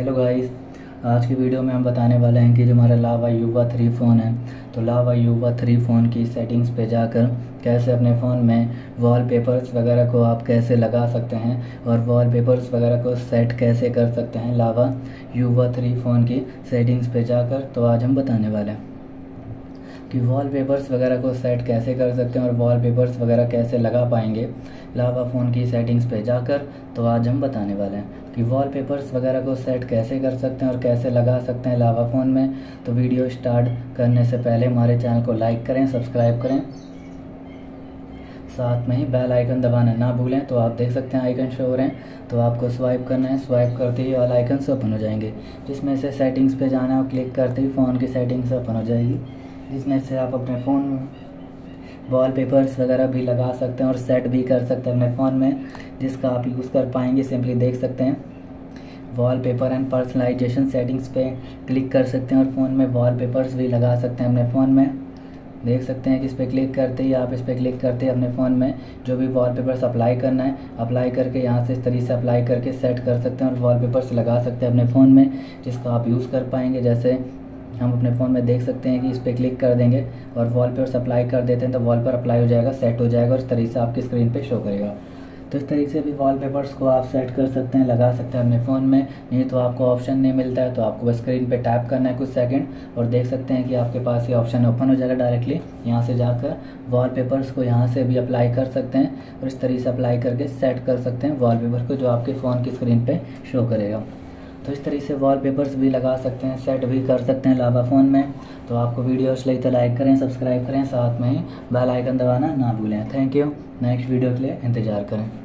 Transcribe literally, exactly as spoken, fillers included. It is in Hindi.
हेलो गाइस, आज की वीडियो में हम बताने वाले हैं कि जो हमारा लावा युवा थ्री फ़ोन है, तो लावा युवा थ्री फ़ोन की सेटिंग्स पे जाकर कैसे अपने फ़ोन में वॉलपेपर्स वगैरह को आप कैसे लगा सकते हैं और वॉलपेपर्स वगैरह को सेट कैसे कर सकते हैं लावा युवा थ्री फ़ोन की सेटिंग्स पे जाकर। तो आज हम बताने वाले हैं कि वॉलपेपर्स वगैरह को सेट कैसे कर सकते हैं और वॉलपेपर्स वगैरह कैसे लगा पाएंगे लावा फ़ोन की सेटिंग्स पे जाकर। तो आज हम बताने वाले हैं कि वॉलपेपर्स वगैरह को सेट कैसे कर सकते हैं और कैसे लगा सकते हैं लावा फ़ोन में। तो वीडियो स्टार्ट करने से पहले हमारे चैनल को लाइक करें, सब्सक्राइब करें, साथ में ही बेल आइकन दबाना ना भूलें। तो आप देख सकते हैं आइकन शो हो रहे हैं, तो आपको स्वाइप करना है। स्वाइप करते ही ऑल आइकन से ओपन हो जाएंगे, जिसमें से सेटिंग्स पे जाना है और क्लिक करते ही फ़ोन की सेटिंग्स ओपन हो जाएगी, जिसमें से आप अपने फ़ोन में वॉलपेपर्स वगैरह भी लगा सकते हैं और सेट भी कर सकते हैं अपने फ़ोन में, जिसका आप यूज़ कर पाएंगे। सिंपली देख सकते हैं वॉलपेपर एंड पर्सनलाइजेशन सेटिंग्स पे क्लिक कर सकते हैं और फ़ोन में वॉलपेपर्स भी लगा सकते हैं अपने फ़ोन में। देख सकते हैं कि इस पर क्लिक करते ही आप इस पर क्लिक करते ही अपने फ़ोन में जो भी वॉलपेपर्स अप्लाई करना है अप्लाई करके यहाँ से इस तरीके से अप्लाई करके सेट कर सकते हैं और वॉलपेपर्स लगा सकते हैं अपने फ़ोन में, जिसका आप यूज़ कर पाएंगे। जैसे हम अपने फ़ोन में देख सकते हैं कि इस पर क्लिक कर देंगे और वॉलपेपर्स अप्लाई कर देते हैं तो वॉलपेपर अप्लाई हो जाएगा, सेट हो जाएगा और इस तरीके से आपकी स्क्रीन पे शो करेगा। तो इस तरीके से भी वॉलपेपर्स को आप सेट कर सकते हैं, लगा सकते हैं अपने फ़ोन में। नहीं तो आपको ऑप्शन नहीं मिलता है तो आपको बस स्क्रीन पे टैप करना है कुछ सेकंड और देख सकते हैं कि आपके पास ये ऑप्शन ओपन हो जाएगा डायरेक्टली। यहाँ से जाकर वॉलपेपर्स को यहाँ से भी अप्लाई कर सकते हैं और इस तरीके से अप्लाई करके सेट कर सकते हैं वॉलपेपर को, जो आपके फ़ोन की स्क्रीन पर शो करेगा। तो इस तरीके से वॉलपेपर्स भी लगा सकते हैं, सेट भी कर सकते हैं लावा फ़ोन में। तो आपको वीडियो अच्छी लगी तो लाइक करें, सब्सक्राइब करें, साथ में ही बेल आइकन दबाना ना भूलें। Thank you. नेक्स्ट वीडियो के लिए इंतज़ार करें।